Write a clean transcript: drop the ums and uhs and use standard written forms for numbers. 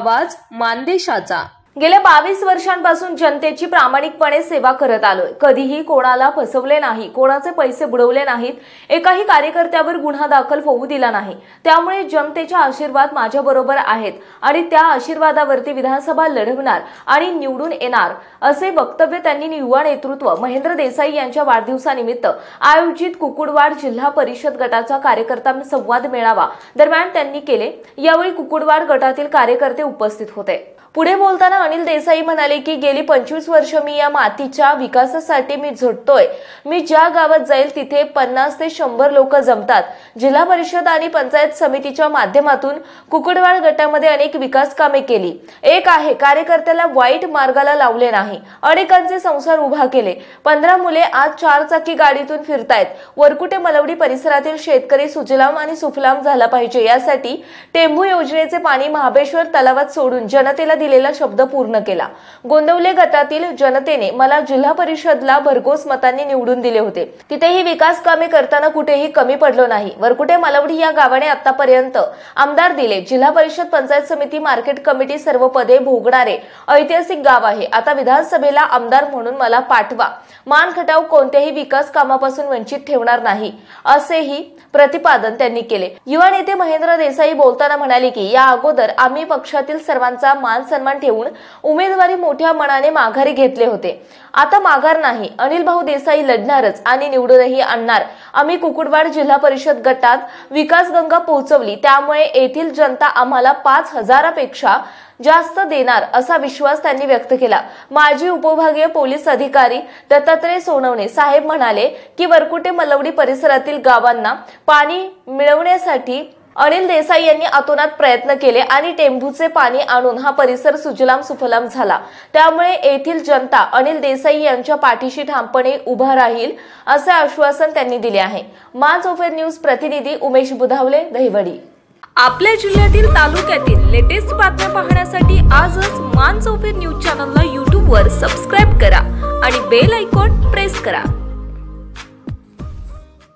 आवाज मानदेशाचा। गेल्या 22 वर्षांपासून जनतेची प्रामाणिकपणे सेवा करत आलोय। कधीही कोणाला फसवले नाही, कोणाचे पैसे बुडवले नाहीत, एकाही कार्यकर्त्यावर गुन्हा दाखल होऊ दिला नाही। त्यामुळे जनतेचे आशीर्वाद माझ्या बरोबर आहेत आणि त्या आशीर्वादावरती विधानसभा लढवणार आणि निवडून येणार, असे वक्तव्य त्यांनी युवा नेतृत्व महेंद्र देसाई यांच्या वाढदिवसानिमित्त आयोजित कुकुडवाड जिल्हा परिषद गटाचा कार्यकर्ता संवाद मेळावा दरम्यान त्यांनी केले। यावेळी कुकुडवाड गटातील कार्यकर्ते उपस्थित होते। पुढे बोलताना अनिल देसाई म्हणाले की गेली 25 वर्ष मी या मातीच्या विकासासाठी मी झटतोय। मी ज्या गावात जाईल तिथे 50 ते 100 लोक जमतात। जिल्हा परिषद आणि पंचायत समितीच्या माध्यमातून कुकुडवाड गटामध्ये अनेक विकास कामे केली। एक आहे, कार्यकर्त्याला वाईट मार्गाला लावले नाही, अनेकांचे संसार उभा केले। 15 मुले आज 4 चाकी गाडीतून फिरतायत। वरकुटे मलवडी परिसरातील शेतकरी सुजलाम आणि सुफलाम झाला पाहिजे, यासाठी टेंभू योजनेचे पाणी महाबळेश्वर तलावात सोडून जनतेला दिलेला शब्द पूर्ण केला। गोंदवले गटातील जनतेने मला जिल्हा परिषदला भरघोस मतांनी निवडून दिले होते। तिथेही विकास कामे करताना कुठेही कमी पडलो नाही। वरकुटे मलवडी या गावाने आतापर्यंत आमदार दिले। जिल्हा परिषद, पंचायत समिती, मार्केट कमिटी सर्व पदे भोगणारे ऐतिहासिक गाव आहे। आता विधानसभेला आमदार म्हणून मला पाठवा। मान खटाव कोणत्याही विकास कामापासून वंचित ठेवणार नाही, असेही प्रतिपादन त्यांनी केले। युवा नेते महेंद्र देसाई बोलताना म्हणाले की या अगोदर आम्ही पक्षातील सर्वांचा मान सन्मान ठेवून उमेदवारी मोठ्या मनाने माघारी घेतले होते। आता माघार नाही, अनिल भाऊ देसाई लढणारच आणि निवडूनही आणणार। आम्ही कुकुडवाड जिल्हा परिषद गटात विकास गंगा पोहोचवली, त्यामुळे येथील जनता आम्हाला 5000 पेक्षा जास्त देणार असा विश्वास त्यांनी व्यक्त केला। माजी उपविभागीय पोलीस अधिकारी दत्तात्रय सोनवणे साहेब म्हणाले की वरकुटे मलवडी परिसरातील गावांना पाणी मिळवण्यासाठी अनिल देसाई यांनी अतोनात प्रयत्न केले आणि टेंभूचे पाणी आणून हा परिसर सुजलाम सुफलाम झाला। त्यामुळे येथील जनता अनिल देसाई यांच्या पाठीशी ठामपणे उभा राहील, असे आश्वासन त्यांनी दिले आहे। मानसोफर न्यूज प्रतिनिधी उमेश बुधावले, दहिवडी। आपल्या जिल्ह्यातील तालुक्यातील लेटेस्ट बातम्या पाहण्यासाठी आजच मानसोफर न्यूज चॅनलला YouTube वर सबस्क्राइब करा आणि बेल आयकॉन प्रेस करा।